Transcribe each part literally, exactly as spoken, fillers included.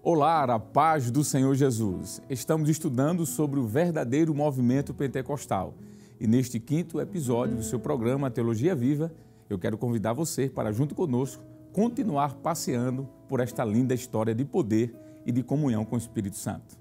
Olá, a paz do Senhor Jesus. Estamos estudando sobre o verdadeiro movimento pentecostal. E neste quinto episódio do seu programa Teologia Viva, eu quero convidar você para, junto conosco, continuar passeando por esta linda história de poder e de comunhão com o Espírito Santo.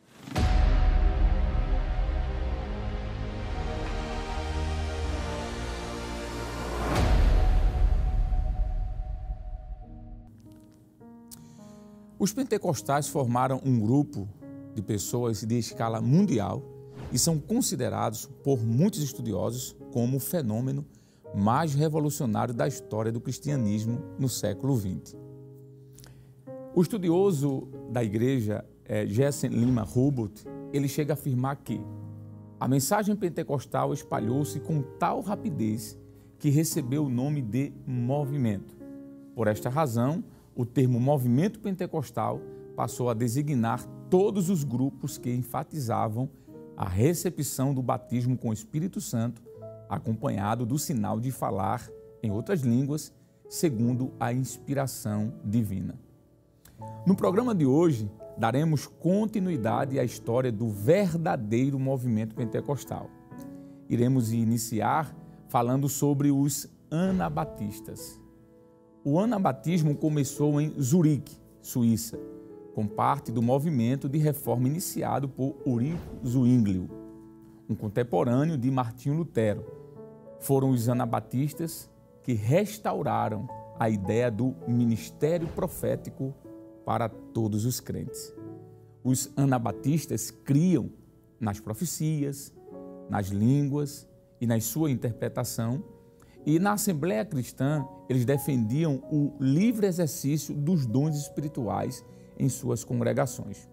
Os pentecostais formaram um grupo de pessoas de escala mundial e são considerados por muitos estudiosos como o fenômeno mais revolucionário da história do cristianismo no século vinte. O estudioso da igreja, é, Jesse Lima Hubert, ele chega a afirmar que a mensagem pentecostal espalhou-se com tal rapidez que recebeu o nome de movimento. Por esta razão, o termo movimento pentecostal passou a designar todos os grupos que enfatizavam a recepção do batismo com o Espírito Santo, acompanhado do sinal de falar em outras línguas, segundo a inspiração divina. No programa de hoje, daremos continuidade à história do verdadeiro movimento pentecostal. Iremos iniciar falando sobre os anabatistas. O anabatismo começou em Zurique, Suíça, com parte do movimento de reforma iniciado por Ulrich Zwinglio, um contemporâneo de Martinho Lutero. Foram os anabatistas que restauraram a ideia do ministério profético para todos os crentes. Os anabatistas criam nas profecias, nas línguas e na sua interpretação. E na Assembleia Cristã, eles defendiam o livre exercício dos dons espirituais em suas congregações.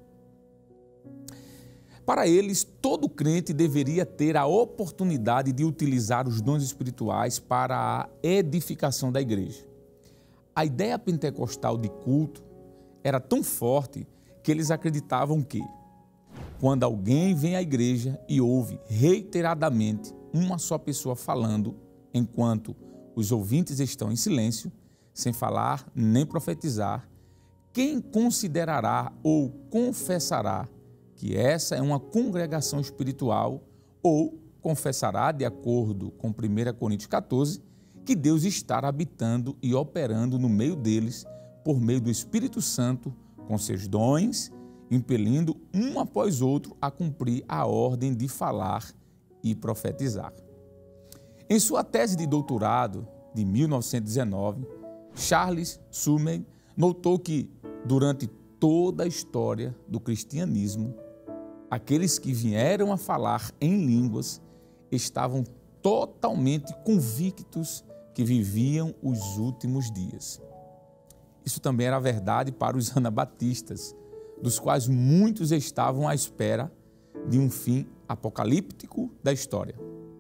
Para eles, todo crente deveria ter a oportunidade de utilizar os dons espirituais para a edificação da igreja. A ideia pentecostal de culto era tão forte que eles acreditavam que, quando alguém vem à igreja e ouve reiteradamente uma só pessoa falando, enquanto os ouvintes estão em silêncio, sem falar nem profetizar, quem considerará ou confessará que essa é uma congregação espiritual ou confessará, de acordo com primeira Coríntios quatorze, que Deus está habitando e operando no meio deles por meio do Espírito Santo, com seus dons, impelindo um após outro a cumprir a ordem de falar e profetizar. Em sua tese de doutorado de mil novecentos e dezenove, Charles Sumner notou que, durante toda a história do cristianismo, aqueles que vieram a falar em línguas estavam totalmente convictos que viviam os últimos dias. Isso também era verdade para os anabatistas, dos quais muitos estavam à espera de um fim apocalíptico da história.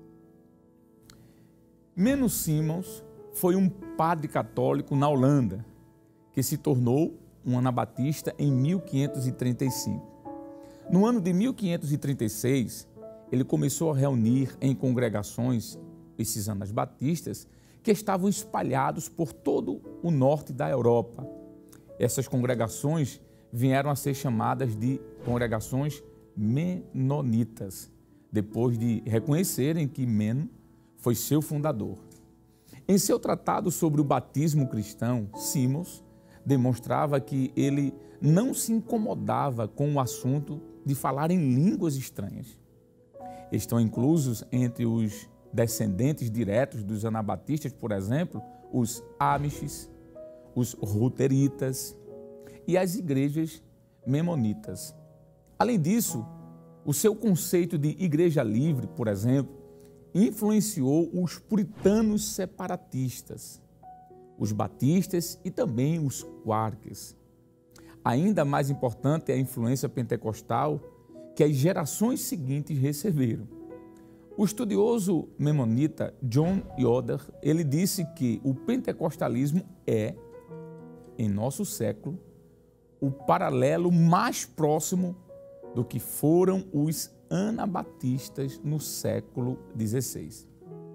Menno Simons foi um padre católico na Holanda, que se tornou um anabatista em mil quinhentos e trinta e cinco. No ano de mil quinhentos e trinta e seis, ele começou a reunir em congregações esses anabatistas que estavam espalhados por todo o norte da Europa. Essas congregações vieram a ser chamadas de congregações menonitas, depois de reconhecerem que Menno foi seu fundador. Em seu tratado sobre o batismo cristão, Simons demonstrava que ele não se incomodava com o assunto de falar em línguas estranhas. Estão inclusos entre os descendentes diretos dos anabatistas, por exemplo, os Amishes, os Ruteritas e as igrejas memonitas. Além disso, o seu conceito de igreja livre, por exemplo, influenciou os puritanos separatistas, os batistas e também os Quakers. Ainda mais importante é a influência pentecostal que as gerações seguintes receberam. O estudioso memonita John Yoder, ele disse que o pentecostalismo é, em nosso século, o paralelo mais próximo do que foram os anabatistas no século dezesseis.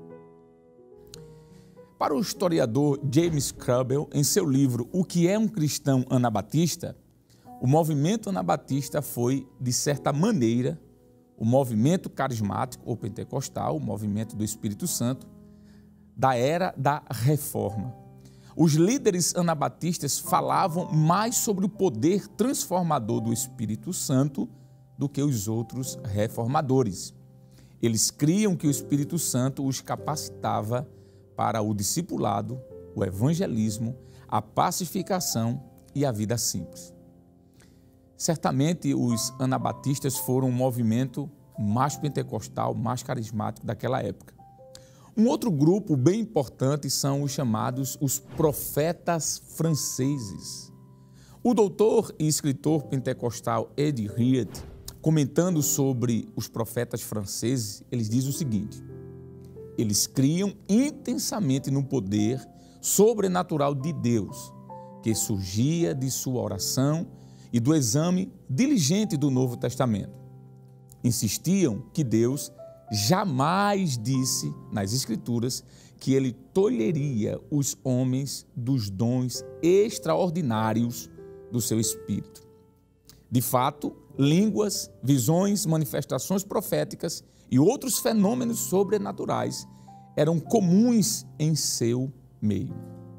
Para o historiador James Krubel, em seu livro O que é um cristão anabatista, o movimento anabatista foi, de certa maneira, o movimento carismático ou pentecostal, o movimento do Espírito Santo, da era da Reforma. Os líderes anabatistas falavam mais sobre o poder transformador do Espírito Santo do que os outros reformadores. Eles criam que o Espírito Santo os capacitava para o discipulado, o evangelismo, a pacificação e a vida simples. Certamente os anabatistas foram um movimento mais pentecostal, mais carismático daquela época. Um outro grupo bem importante são os chamados os profetas franceses. O doutor e escritor pentecostal Ed Reed, comentando sobre os profetas franceses, eles dizem o seguinte: eles criam intensamente no poder sobrenatural de Deus, que surgia de sua oração e do exame diligente do Novo Testamento. Insistiam que Deus jamais disse nas Escrituras que ele tolheria os homens dos dons extraordinários do seu Espírito. De fato, línguas, visões, manifestações proféticas e outros fenômenos sobrenaturais eram comuns em seu meio.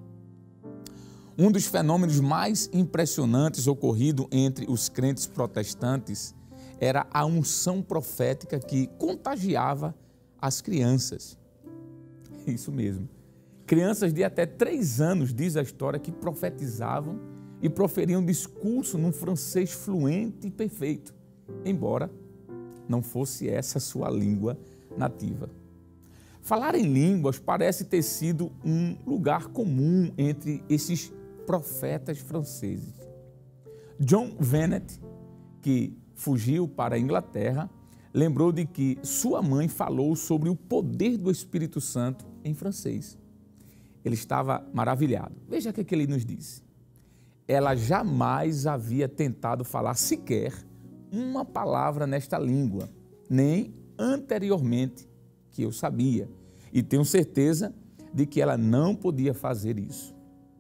Um dos fenômenos mais impressionantes ocorrido entre os crentes protestantes era a unção profética que contagiava as crianças. Isso mesmo. Crianças de até três anos, diz a história, que profetizavam e proferiam discurso num francês fluente e perfeito, embora não fosse essa a sua língua nativa. Falar em línguas parece ter sido um lugar comum entre esses profetas franceses. John Vennet, que fugiu para a Inglaterra, lembrou de que sua mãe falou sobre o poder do Espírito Santo em francês. Ele estava maravilhado. Veja o que ele nos disse. Ela jamais havia tentado falar sequer uma palavra nesta língua, nem anteriormente que eu sabia, e tenho certeza de que ela não podia fazer isso.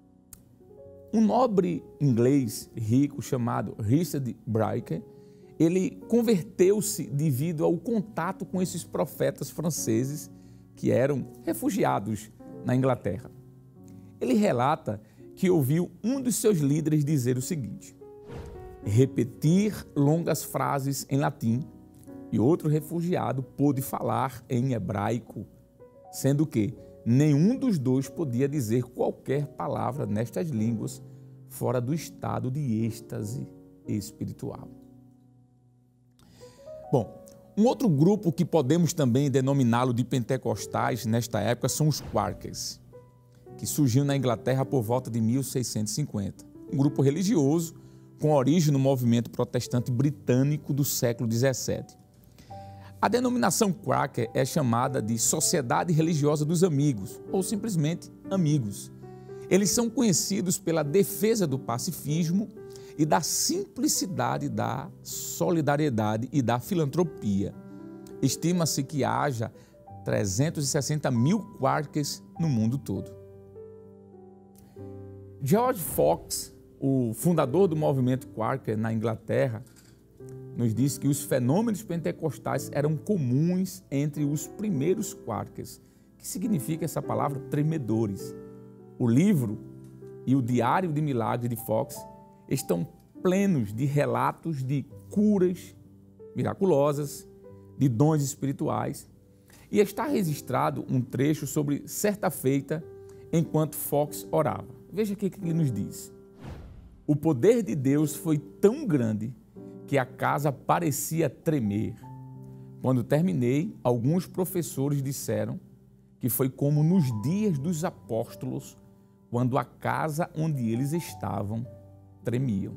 Um nobre inglês rico chamado Richard Brake, ele converteu-se devido ao contato com esses profetas franceses que eram refugiados na Inglaterra. Ele relata que ouviu um dos seus líderes dizer o seguinte: repetir longas frases em latim, e outro refugiado pôde falar em hebraico, sendo que nenhum dos dois podia dizer qualquer palavra nestas línguas fora do estado de êxtase espiritual. Bom, um outro grupo que podemos também denominá-lo de pentecostais nesta época são os Quakers, que surgiu na Inglaterra por volta de mil seiscentos e cinquenta. Um grupo religioso com origem no movimento protestante britânico do século dezessete. A denominação Quaker é chamada de Sociedade Religiosa dos Amigos, ou simplesmente Amigos. Eles são conhecidos pela defesa do pacifismo e da simplicidade da solidariedade e da filantropia. Estima-se que haja trezentos e sessenta mil Quakers no mundo todo. George Fox, o fundador do movimento Quaker na Inglaterra, nos disse que os fenômenos pentecostais eram comuns entre os primeiros Quakers. O que significa essa palavra? Tremedores. O livro e o Diário de Milagres de Fox estão plenos de relatos de curas miraculosas, de dons espirituais, e está registrado um trecho sobre certa feita enquanto Fox orava. Veja o que ele nos diz. O poder de Deus foi tão grande que a casa parecia tremer. Quando terminei, alguns professores disseram que foi como nos dias dos apóstolos, quando a casa onde eles estavam tremiam.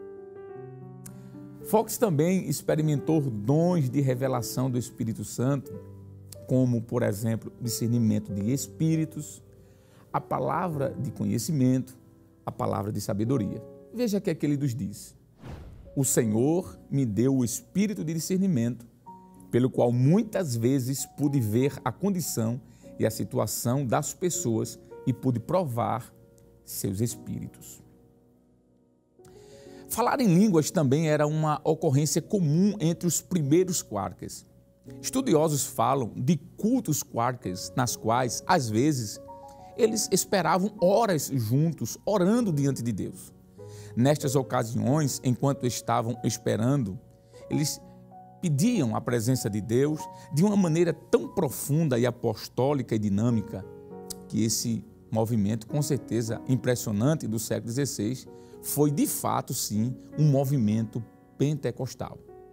Fox também experimentou dons de revelação do Espírito Santo, como, por exemplo, discernimento de espíritos, a palavra de conhecimento, a palavra de sabedoria. Veja o que é que ele nos diz. O Senhor me deu o espírito de discernimento, pelo qual muitas vezes pude ver a condição e a situação das pessoas e pude provar seus espíritos. Falar em línguas também era uma ocorrência comum entre os primeiros Quakers. Estudiosos falam de cultos Quakers, nas quais, às vezes, eles esperavam horas juntos, orando diante de Deus. Nestas ocasiões, enquanto estavam esperando, eles pediam a presença de Deus de uma maneira tão profunda e apostólica e dinâmica que esse movimento, com certeza impressionante do século dezesseis, foi de fato, sim, um movimento pentecostal.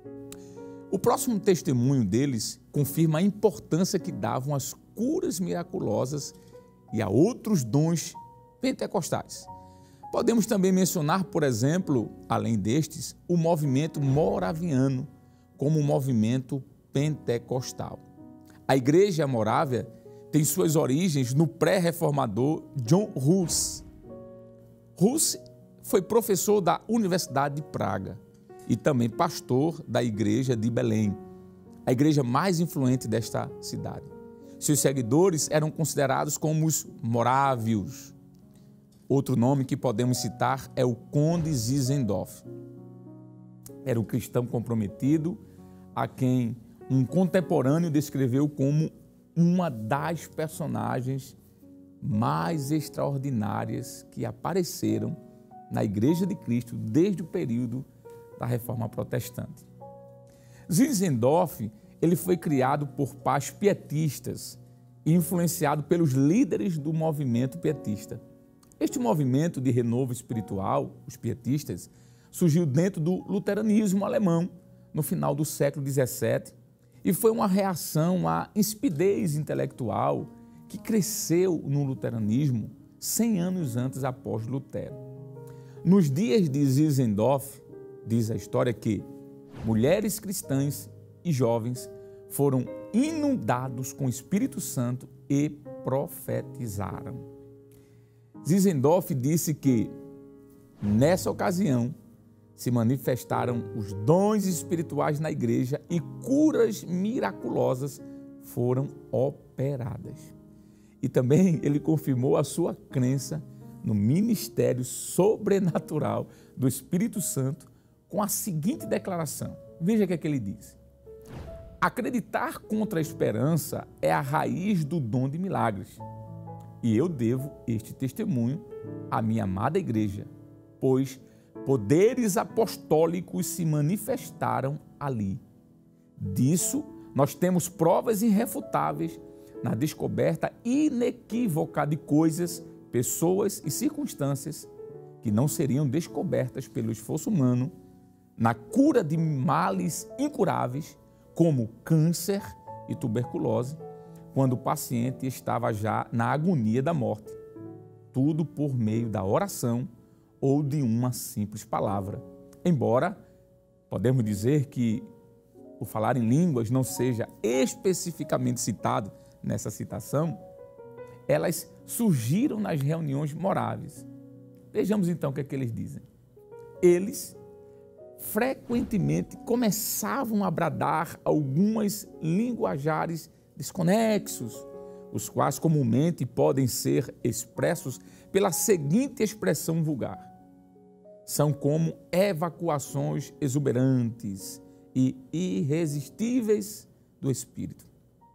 O próximo testemunho deles confirma a importância que davam às curas miraculosas e a outros dons pentecostais. Podemos também mencionar, por exemplo, além destes, o movimento moraviano como um movimento pentecostal. A Igreja Morávia tem suas origens no pré-reformador John Hus. Hus foi professor da Universidade de Praga e também pastor da Igreja de Belém, a igreja mais influente desta cidade. Seus seguidores eram considerados como os morávios. Outro nome que podemos citar é o Conde Zinzendorf. Era um cristão comprometido, a quem um contemporâneo descreveu como uma das personagens mais extraordinárias que apareceram na Igreja de Cristo desde o período da Reforma Protestante. Zinzendorf, ele foi criado por pais pietistas e influenciado pelos líderes do movimento pietista. Este movimento de renovo espiritual, os pietistas, surgiu dentro do luteranismo alemão no final do século dezessete e foi uma reação à insipidez intelectual que cresceu no luteranismo cem anos antes após Lutero. Nos dias de Zinzendorf, diz a história que mulheres cristãs e jovens foram inundados com o Espírito Santo e profetizaram. Zinzendorf disse que, nessa ocasião, se manifestaram os dons espirituais na igreja e curas miraculosas foram operadas. E também ele confirmou a sua crença no ministério sobrenatural do Espírito Santo com a seguinte declaração. Veja o que é que ele diz. Acreditar contra a esperança é a raiz do dom de milagres. E eu devo este testemunho à minha amada igreja, pois poderes apostólicos se manifestaram ali. Disso, nós temos provas irrefutáveis na descoberta inequívoca de coisas, pessoas e circunstâncias que não seriam descobertas pelo esforço humano, na cura de males incuráveis, como câncer e tuberculose, quando o paciente estava já na agonia da morte. Tudo por meio da oração ou de uma simples palavra. Embora podemos dizer que o falar em línguas não seja especificamente citado nessa citação, elas surgiram nas reuniões moráveis. Vejamos então o que é que eles dizem. Eles frequentemente começavam a bradar algumas linguajares desconexos, os quais comumente podem ser expressos pela seguinte expressão vulgar. São como evacuações exuberantes e irresistíveis do Espírito.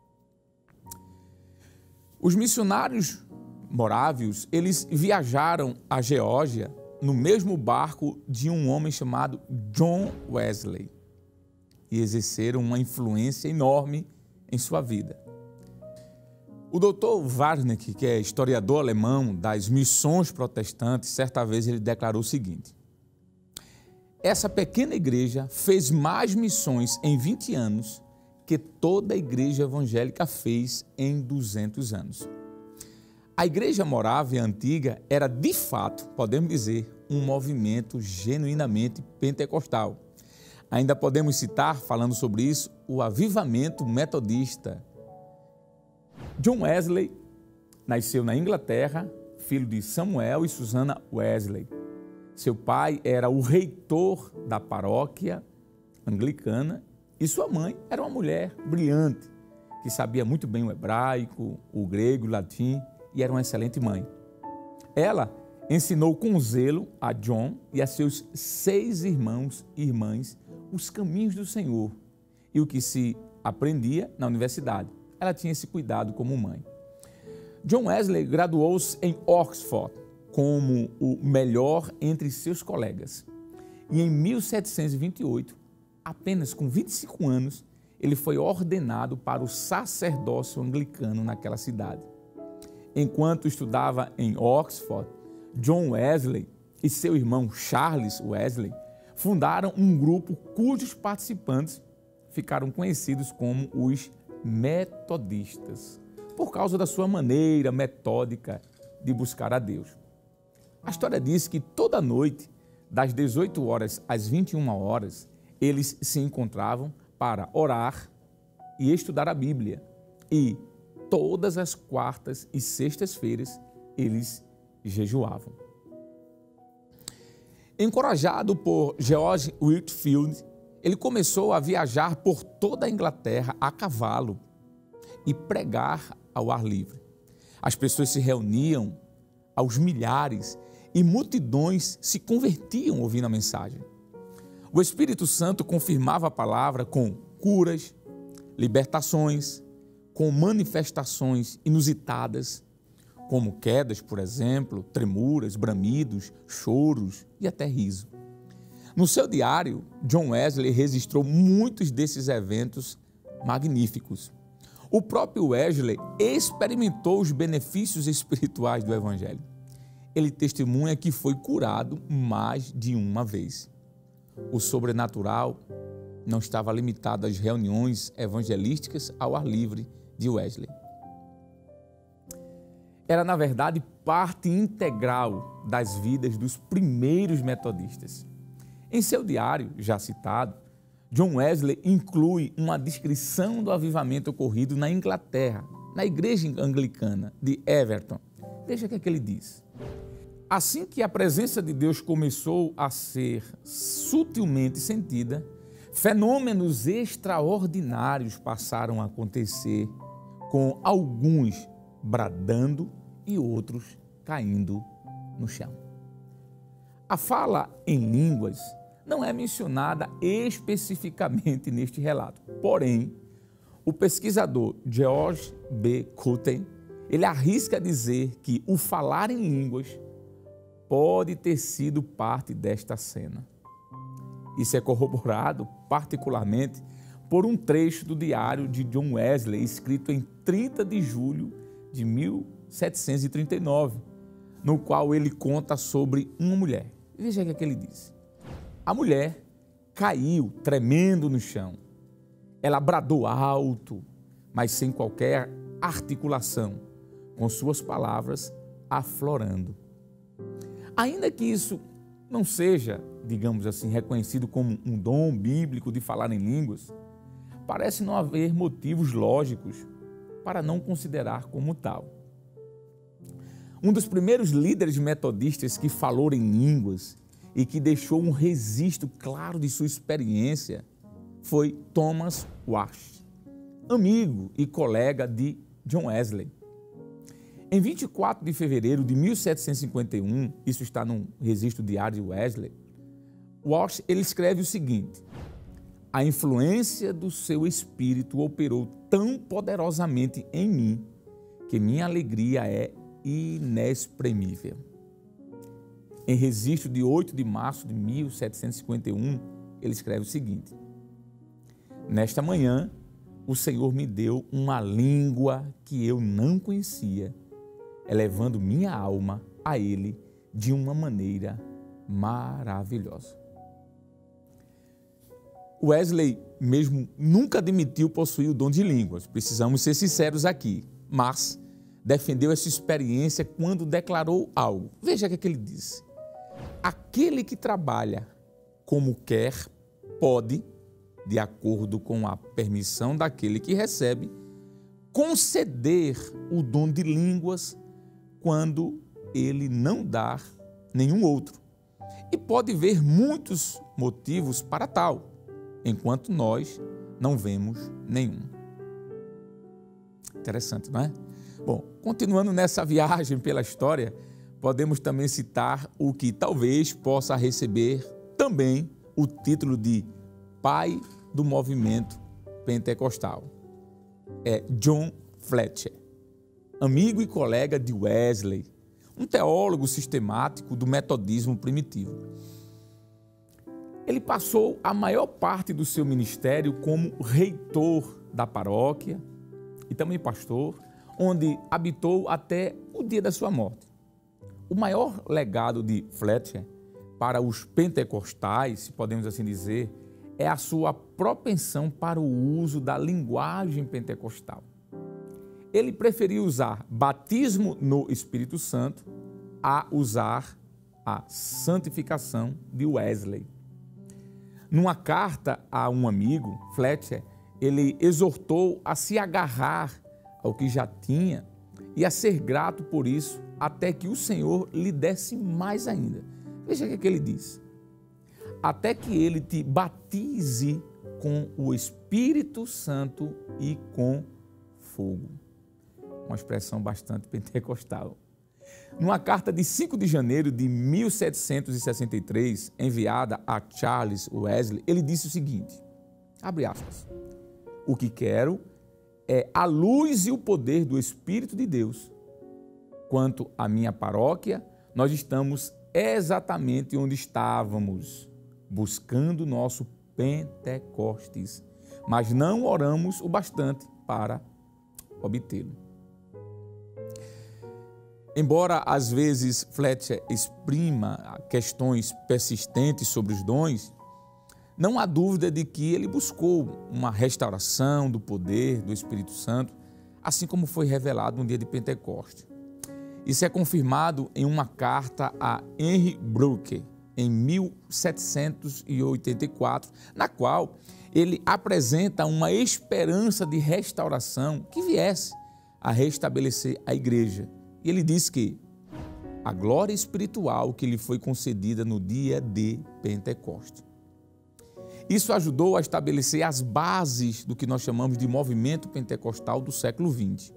Os missionários morávios, eles viajaram à Geórgia no mesmo barco de um homem chamado John Wesley e exerceram uma influência enorme em sua vida. O doutor Warnecke, que é historiador alemão das missões protestantes, certa vez ele declarou o seguinte: essa pequena igreja fez mais missões em vinte anos que toda a igreja evangélica fez em duzentos anos. A igreja morávia antiga era, de fato, podemos dizer, um movimento genuinamente pentecostal. Ainda podemos citar, falando sobre isso, o avivamento metodista. John Wesley nasceu na Inglaterra, filho de Samuel e Susana Wesley. Seu pai era o reitor da paróquia anglicana e sua mãe era uma mulher brilhante, que sabia muito bem o hebraico, o grego, o latim e era uma excelente mãe. Ela ensinou com zelo a John e a seus seis irmãos e irmãs os caminhos do Senhor e o que se aprendia na universidade. Ela tinha esse cuidado como mãe. John Wesley graduou-se em Oxford como o melhor entre seus colegas. E em mil setecentos e vinte e oito, apenas com vinte e cinco anos, ele foi ordenado para o sacerdócio anglicano naquela cidade. Enquanto estudava em Oxford, John Wesley e seu irmão Charles Wesley fundaram um grupo cujos participantes ficaram conhecidos como os metodistas, por causa da sua maneira metódica de buscar a Deus. A história diz que toda noite, das dezoito horas às vinte e uma horas, eles se encontravam para orar e estudar a Bíblia. E todas as quartas e sextas-feiras eles jejuavam. Encorajado por George Whitefield, ele começou a viajar por toda a Inglaterra a cavalo e pregar ao ar livre. As pessoas se reuniam aos milhares e multidões se convertiam ouvindo a mensagem. O Espírito Santo confirmava a palavra com curas, libertações, com manifestações inusitadas, como quedas, por exemplo, tremuras, bramidos, choros e até riso. No seu diário, John Wesley registrou muitos desses eventos magníficos. O próprio Wesley experimentou os benefícios espirituais do Evangelho. Ele testemunha que foi curado mais de uma vez. O sobrenatural não estava limitado às reuniões evangelísticas ao ar livre de Wesley. Era, na verdade, parte integral das vidas dos primeiros metodistas. Em seu diário, já citado, John Wesley inclui uma descrição do avivamento ocorrido na Inglaterra, na igreja anglicana de Everton. Veja o que é que ele diz. Assim que a presença de Deus começou a ser sutilmente sentida, fenômenos extraordinários passaram a acontecer, com alguns bradando e outros caindo no chão. A fala em línguas não é mencionada especificamente neste relato. Porém, o pesquisador George B. Cotten, ele arrisca dizer que o falar em línguas pode ter sido parte desta cena. Isso é corroborado particularmente por um trecho do diário de John Wesley, escrito em trinta de julho de mil setecentos e trinta e nove, no qual ele conta sobre uma mulher. Veja o que é que ele diz. A mulher caiu tremendo no chão. Ela bradou alto, mas sem qualquer articulação, com suas palavras aflorando. Ainda que isso não seja, digamos assim, reconhecido como um dom bíblico de falar em línguas, parece não haver motivos lógicos para não considerar como tal. Um dos primeiros líderes metodistas que falou em línguas e que deixou um registro claro de sua experiência foi Thomas Wash, amigo e colega de John Wesley. Em vinte e quatro de fevereiro de mil setecentos e cinquenta e um, isso está no registro diário de Wesley, Wash ele escreve o seguinte: a influência do seu espírito operou tão poderosamente em mim que minha alegria é inexprimível. Em registro de oito de março de mil setecentos e cinquenta e um, ele escreve o seguinte: nesta manhã, o Senhor me deu uma língua que eu não conhecia, elevando minha alma a Ele de uma maneira maravilhosa. Wesley mesmo nunca admitiu possuir o dom de línguas, precisamos ser sinceros aqui, mas defendeu essa experiência quando declarou algo. Veja o que, é que ele disse. Aquele que trabalha como quer, pode, de acordo com a permissão daquele que recebe, conceder o dom de línguas quando ele não dá nenhum outro. E pode ver muitos motivos para tal, enquanto nós não vemos nenhum. Interessante, não é? Bom, continuando nessa viagem pela história, podemos também citar o que talvez possa receber também o título de pai do movimento pentecostal. É John Fletcher, amigo e colega de Wesley, um teólogo sistemático do metodismo primitivo. Ele passou a maior parte do seu ministério como reitor da paróquia e também pastor, onde habitou até o dia da sua morte. O maior legado de Fletcher para os pentecostais, se podemos assim dizer, é a sua propensão para o uso da linguagem pentecostal. Ele preferiu usar batismo no Espírito Santo a usar a santificação de Wesley. Numa carta a um amigo, Fletcher, ele exortou a se agarrar ao que já tinha e a ser grato por isso até que o Senhor lhe desse mais ainda. Veja o que ele diz. Até que ele te batize com o Espírito Santo e com fogo. Uma expressão bastante pentecostal. Numa carta de cinco de janeiro de mil setecentos e sessenta e três, enviada a Charles Wesley, ele disse o seguinte, abre aspas, o que quero é a luz e o poder do Espírito de Deus. Quanto à minha paróquia, nós estamos exatamente onde estávamos, buscando nosso Pentecostes, mas não oramos o bastante para obtê-lo. Embora às vezes Fletcher exprima questões persistentes sobre os dons, não há dúvida de que ele buscou uma restauração do poder do Espírito Santo, assim como foi revelado no dia de Pentecostes. Isso é confirmado em uma carta a Henry Brooke, em mil setecentos e oitenta e quatro, na qual ele apresenta uma esperança de restauração que viesse a restabelecer a igreja. E ele diz que a glória espiritual que lhe foi concedida no dia de Pentecostes. Isso ajudou a estabelecer as bases do que nós chamamos de movimento pentecostal do século vinte.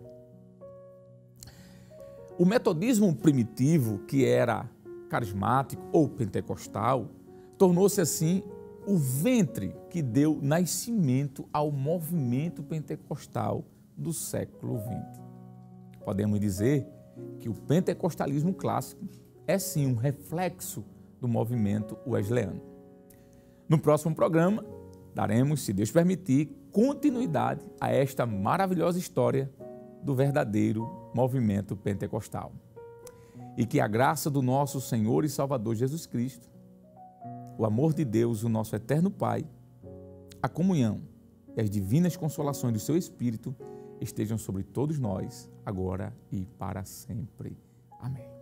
O metodismo primitivo, que era carismático ou pentecostal, tornou-se assim o ventre que deu nascimento ao movimento pentecostal do século vinte. Podemos dizer que o pentecostalismo clássico é sim um reflexo do movimento wesleyano. No próximo programa, daremos, se Deus permitir, continuidade a esta maravilhosa história do verdadeiro movimento pentecostal. E que a graça do nosso Senhor e Salvador Jesus Cristo, o amor de Deus, o nosso eterno Pai, a comunhão e as divinas consolações do seu Espírito estejam sobre todos nós, agora e para sempre. Amém.